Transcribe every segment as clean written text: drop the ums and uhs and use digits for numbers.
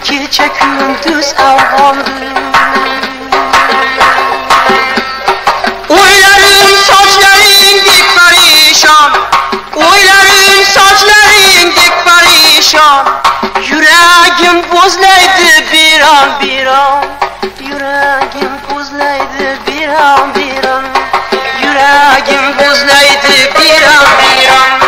Gece gündüz avlandı. Oyların saçların dik perişan, oyların saçların dik perişan. Yüreğim buzlaydı bir an bir an, yüreğim buzlaydı bir an bir an, yüreğim buzlaydı bir an bir an.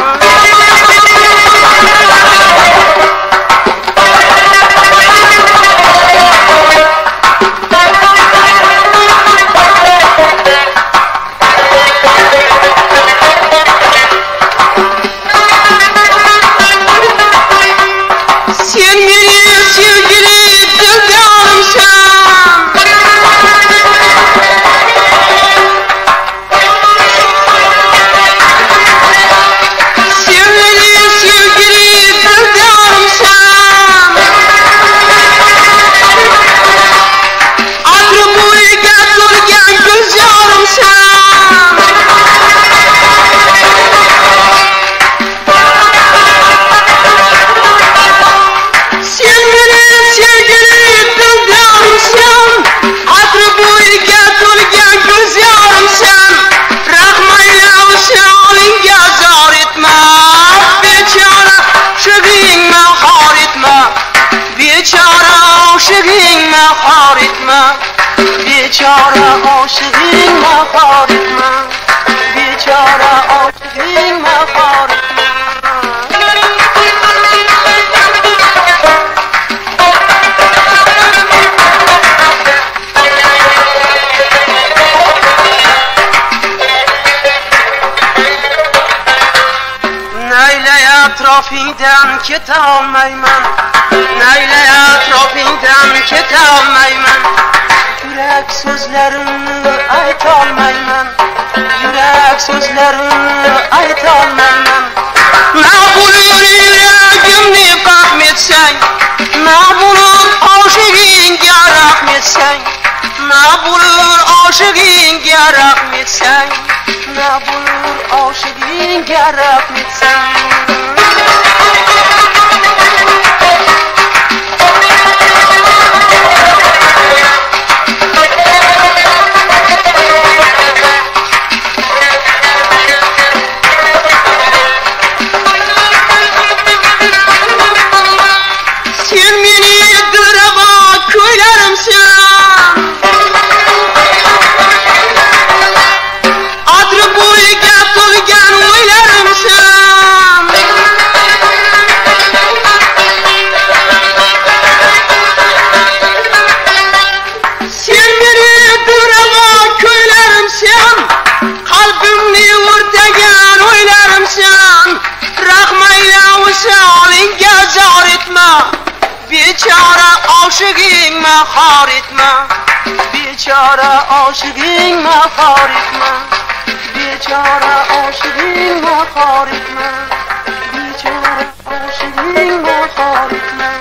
Biçare aşığın mağar etme, biçare aşığın mağar etme. Neyle etrafından ket almayman, neyle etrafından ket almayman. Yürek sözlerini aytolmayman, yürek sözlerini aytolmayman. Ne bulur yüreğimni fahmetsen, ne bulur aşığınga rahmetsen, ne bulur aşığınga rahmetsen, ne bulur aşığınga rahmetsen. Biçare aşığın mağar etme, biçare aşığın mağar etme, biçare aşığın mağar etme, biçare aşığın mağar etme.